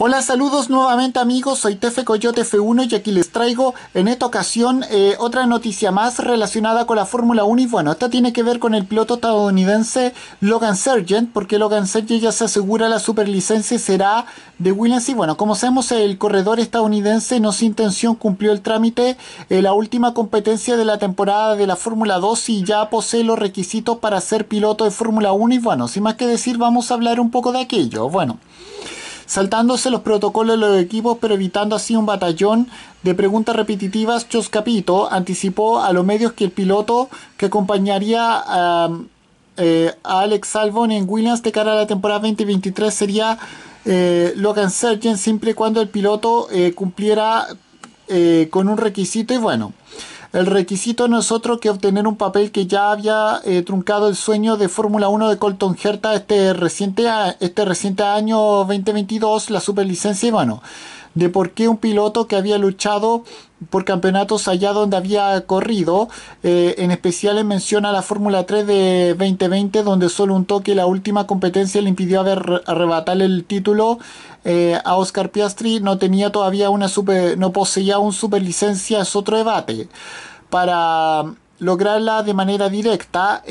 Hola, saludos nuevamente amigos, soy Tefe Coyote F1 y aquí les traigo en esta ocasión otra noticia más relacionada con la Fórmula 1 y bueno, esta tiene que ver con el piloto estadounidense Logan Sargent, porque Logan Sargent ya se asegura la superlicencia y será de Williams y bueno, como sabemos el corredor estadounidense no sin intención cumplió el trámite en la última competencia de la temporada de la Fórmula 2 y ya posee los requisitos para ser piloto de Fórmula 1 y bueno, sin más que decir vamos a hablar un poco de aquello, bueno. Saltándose los protocolos de los equipos, pero evitando así un batallón de preguntas repetitivas, Josh Capito anticipó a los medios que el piloto que acompañaría a Alex Albon en Williams de cara a la temporada 2023 sería Logan Sargent, siempre y cuando el piloto cumpliera con un requisito y bueno. El requisito no es otro que obtener un papel que ya había truncado el sueño de Fórmula 1 de Colton Herta este reciente año 2022, la superlicencia y bueno, de por qué un piloto que había luchado por campeonatos allá donde había corrido, en especial en mención a la Fórmula 3 de 2020, donde solo un toque la última competencia le impidió arrebatarle el título a Oscar Piastri, no tenía todavía no poseía un superlicencia, es otro debate. Para lograrla de manera directa,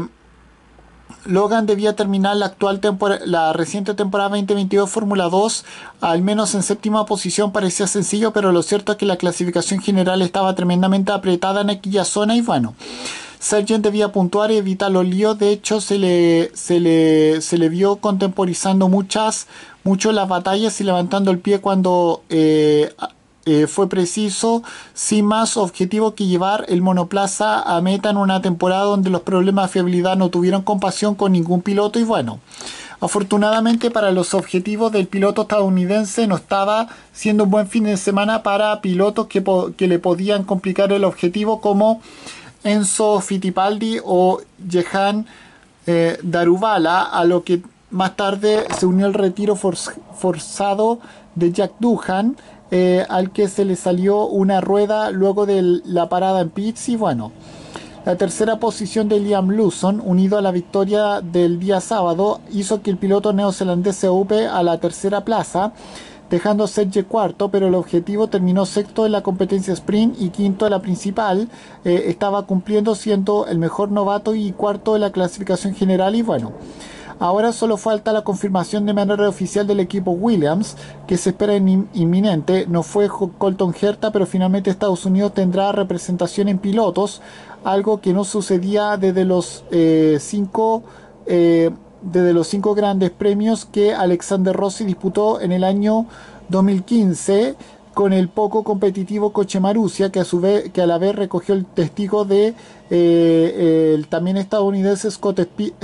Logan debía terminar la reciente temporada 2022 Fórmula 2 al menos en séptima posición. Parecía sencillo, pero lo cierto es que la clasificación general estaba tremendamente apretada en aquella zona y bueno, Sargent debía puntuar y evitar los líos. De hecho se le vio contemporizando mucho las batallas y levantando el pie cuando fue preciso, sin más objetivo que llevar el monoplaza a meta en una temporada donde los problemas de fiabilidad no tuvieron compasión con ningún piloto y bueno, afortunadamente para los objetivos del piloto estadounidense no estaba siendo un buen fin de semana para pilotos que le podían complicar el objetivo como Enzo Fittipaldi o Jehan Daruvala, a lo que más tarde se unió el retiro forzado de Jack Doohan, al que se le salió una rueda luego de la parada en pits y bueno, la tercera posición de Liam Lawson unido a la victoria del día sábado hizo que el piloto neozelandés se upe a la tercera plaza, dejando Sergio cuarto, pero el objetivo terminó sexto en la competencia sprint y quinto en la principal. Estaba cumpliendo siendo el mejor novato y cuarto en la clasificación general y bueno, ahora solo falta la confirmación de manera oficial del equipo Williams, que se espera inminente. No fue Colton Herta, pero finalmente Estados Unidos tendrá representación en pilotos, algo que no sucedía desde los cinco grandes premios que Alexander Rossi disputó en el año 2015 con el poco competitivo coche Marussia, que a la vez recogió el testigo de el también estadounidense Scott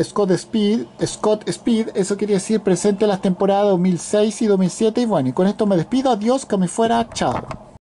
Speed, eso quería decir presente en las temporadas 2006 y 2007 y bueno, y con esto me despido, adiós, que me fuera, chao.